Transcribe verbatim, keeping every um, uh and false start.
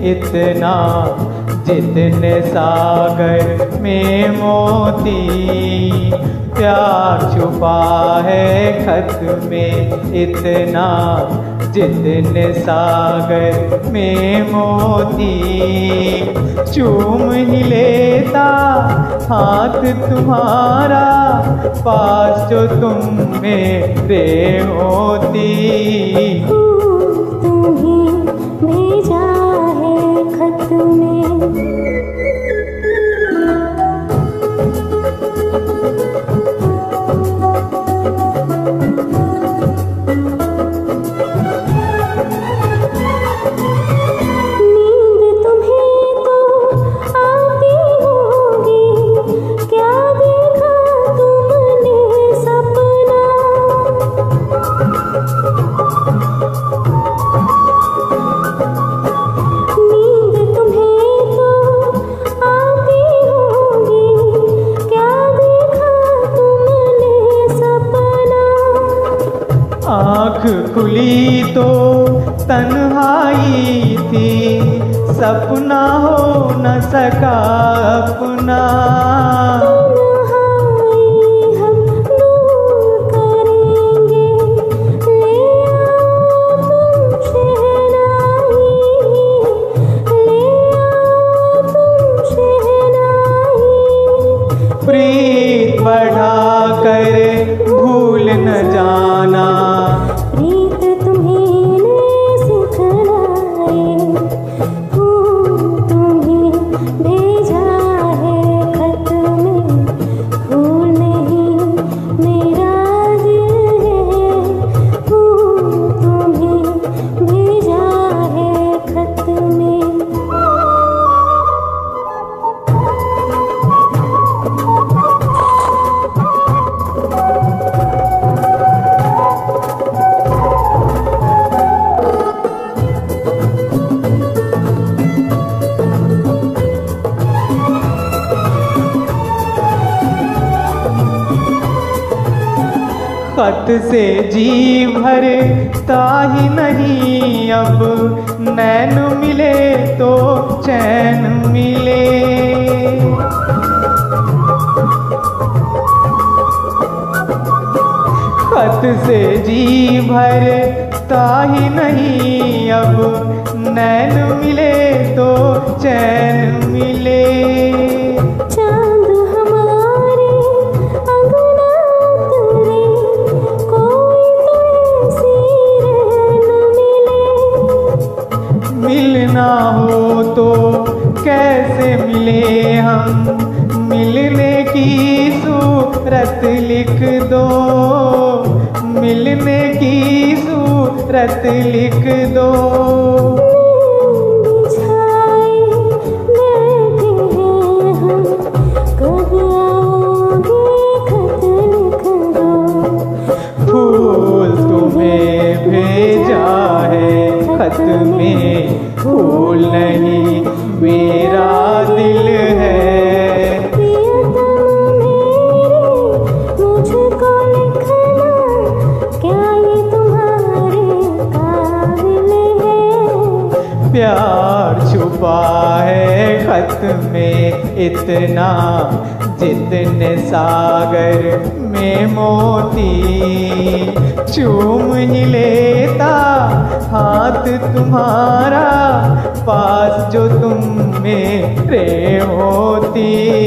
इतना जितने सागर में मोती। प्यार छुपा है खत में इतना जितने सागर में मोती। चूम ही लेता हाथ तुम्हारा पास जो तुम मेरे होती। तुम्हें भेजा है खत में आँख खुली तो तन्हाई थी, सपना हो न सका अपना। प्रीत बढ़ा कर भूल न जाना, प्रीत तुम्हें सिखलाए। फूल तुम्हें भेजा है खत में, फूल नहीं मेरा दिल है। फूल तुम्हें भेजा है खत में। खत से जी भरता ही नहीं अब, नैन मिले तो चैन मिले। खत से जी भरता ही नहीं अब, नैन मिले तो चैन मिले। मिलना हो तो कैसे मिले हम, मिलने की सूरत लिख दो। मिलने की सूरत लिख दो। फूल तुम्हें भेजा है खत में, फूल नहीं मेरा दिल है। मुझको लिखना क्या ये तुम्हारे काबिल है। प्यार छुपा है खत में इतना जितने सागर में मोती। चूम ही लेता हाथ तुम्हारा पास जो तुम मेरे होती।